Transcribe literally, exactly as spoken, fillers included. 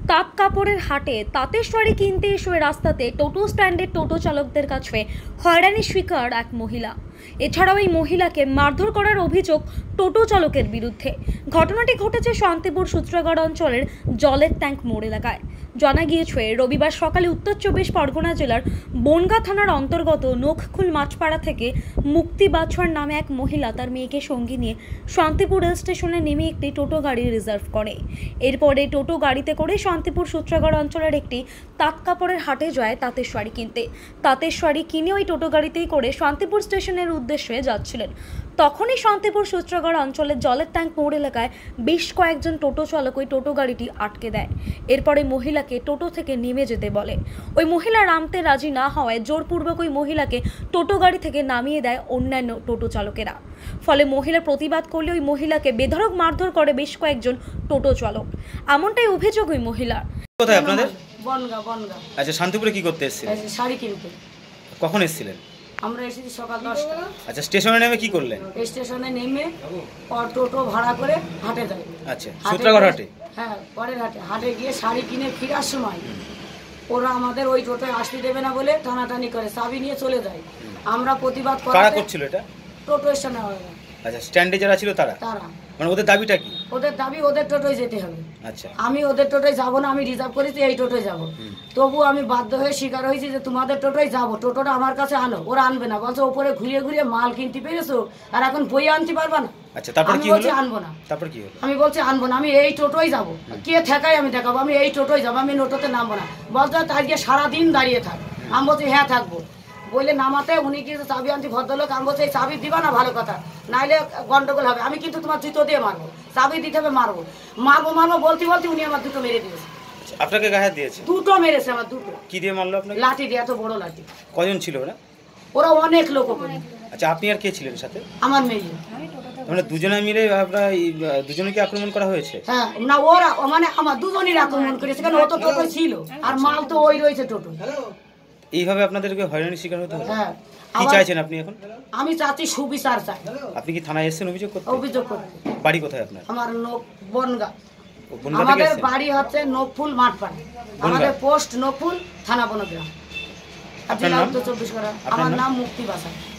তাঁত কাপড়ের হাটে তাঁতের শাড়ি কিনতে এসে রাস্তাতে টোটো স্ট্যান্ডের টোটো চালকদের কাছে হয়রানির শিকার এক মহিলা। এছাড়াও এই মহিলাকে মারধর করার অভিযোগ টোটো চালকের বিরুদ্ধে। ঘটনাটি ঘটেছে শান্তিপুর সূত্রাগড় অঞ্চলের জলের ট্যাঙ্ক মোড় এলাকায়। জানা গিয়েছে রবিবার সকালে উত্তর চব্বিশ পরগনা জেলার বনগাঁ থানার অন্তর্গত নখখুল মাছপাড়া থেকে মুক্তি বাছওয়ার নামে এক মহিলা তার মেয়েকে সঙ্গী নিয়ে শান্তিপুর রেল স্টেশনে নেমে একটি টোটো গাড়ি রিজার্ভ করে। এরপরে টোটো গাড়িতে করে শান্তিপুর সূত্রাগড় অঞ্চলের একটি তাঁত কাপড়ের হাটে যায় তাঁতের শাড়ি কিনতে। তাঁতের শাড়ি কিনে ওই টোটো গাড়িতেই করে শান্তিপুর স্টেশনের উদ্দেশ্যে যাচ্ছিলেন। তখনই শান্তিপুর সূত্রাগড় অঞ্চলের জলের ট্যাঙ্ক মোড় এলাকায় বেশ কয়েকজন টোটো চালক ওই টোটো গাড়িটি আটকে দেয়। এরপরে মহিলাকে টোটো থেকে নেমে যেতে বলে। ওই মহিলা নামতে রাজি না হওয়ায় জোরপূর্বক ওই মহিলাকে টোটো গাড়ি থেকে নামিয়ে দেয় অন্যান্য টোটো চালকেরা। ফলে মহিলা প্রতিবাদ করলে ওই মহিলাকে বেধড়ক মারধর করে বেশ কয়েকজন টোটো চালক। এমনটাই অভিযোগ ওই মহিলার। কোথায় আপনাদের? বনগাঁ। বনগাঁ। আচ্ছা, শান্তিপুরে কি করতে এসেছিলেন? শাড়ি কিনতে। কখন এসেছিলেন? আমরা এসেছি সকাল দশটা। আচ্ছা, স্টেশনে নেমে কি করলেন? স্টেশনে নেমে টোটো ভাড়া করে হাটে যাই। আচ্ছা, সূত্রাগড় হাটে? হ্যাঁ, পরের হাটে। হাটে গিয়ে শাড়ি কিনে ফেরার সময় ওরা আমাদের ওই টোটোয় আসতে দেবে না বলে টানাটানি করে চাবি নিয়ে চলে যায়। আমরা প্রতিবাদ করি। কারা করছিল এটা? টোটো স্ট্যান্ডে। আচ্ছা, স্ট্যান্ডে যারা ছিল তারা? তারা। মানে ওদের দাবিটা কি? ওদের দাবি ওদের টোটোয় যেতে হবে। আচ্ছা, আমি ওদের টোটোয় যাবো না, আমি রিজার্ভ করেছি এই টোটোয় যাবো। তবু আমি বাধ্য হয়ে স্বীকার হয়েছি যে তোমাদের টোটোয় যাবো, টোটোটা আমার কাছে আনো। ওরা আনবে না, বলছে ওপরে ঘুরিয়ে ঘুরিয়ে মাল কিনতে পেরেছো আর এখন বই আনতে পারবা না। আচ্ছা, তারপর কি হলো? আনবো না। তারপর কি হলো? আমি বলছি আনবো না, আমি এই টোটোয় যাবো। কে ঠেকাই আমি দেখাবো, আমি এই টোটোয় যাবো, আমি টোটোতে নামবো না। বলছে আজকে সারাদিন দাঁড়িয়ে থাক। আমি বলছি হ্যাঁ থাকবো। বলে নামাতে উনি কিন্তু চাবি আনতে ভদ্রলোক। আমি বলছি এই চাবি দিবা না, ভালো কথা, নাইলে গন্ডগোল হবে। আমি কিন্তু তোমার জুতো দিয়ে মারবো, চাবি দিতে হবে, মারবো মারবো মারবো বলতে বলতে উনি আমার দুটো মেরে দিয়েছে। আপনাকে গায়ে দিয়েছে? দুটো মেরেছে আমার, দুটো। কি দিয়ে মারলো আপনাকে? লাঠি দিয়ে, এত বড় লাঠি। কজন ছিল ওরা? ওরা অনেক লোক। আচ্ছা, আপনি আর কে ছিলেন সাথে? আমার মেয়ে। মানে দুজনে মিলে আপনারা দুজনকে আক্রমণ করা হয়েছে? হ্যাঁ, না ওরা মানে আমার দুজনই আক্রমণ করেছে, কারণ ও তো টোটো ছিল আর মাল তো ওই রয়েছে টোটো। এইভাবে আপনাদেরকে হয়রানির শিকার হতে হবে। হ্যাঁ। কি চাইছেন আপনি এখন? আমি চাচ্ছি সুবিচার চাই। আপনি কি থানায় এসেছেন অভিযোগ করতে? অভিযোগ করতে। বাড়ি কোথায় আপনার? আমার বনগাঁ। আমাদের বাড়ি হচ্ছে নখফুল মাঠপাড়া। আমাদের পোস্ট নখফুল, থানা বনগ্রাম, জেলা উত্তর চব্বিশ পরগনা। আমার নাম মুক্তি বাছওয়ার।